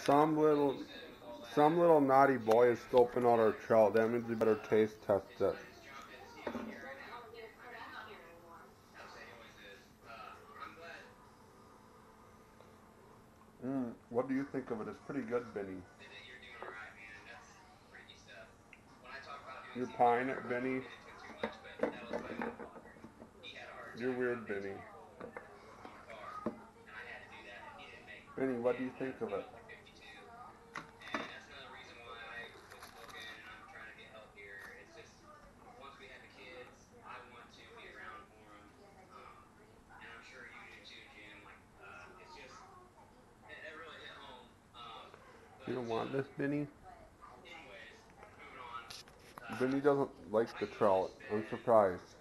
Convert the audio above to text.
Some little, some little naughty boy is scoping out our trout. That means we better taste test it. What do you think of it? It's pretty good, Benny. You pine it, Benny? You're weird, Benny. Benny, what do you think of it? You don't want this, Benny? Benny doesn't like the trout. I'm surprised.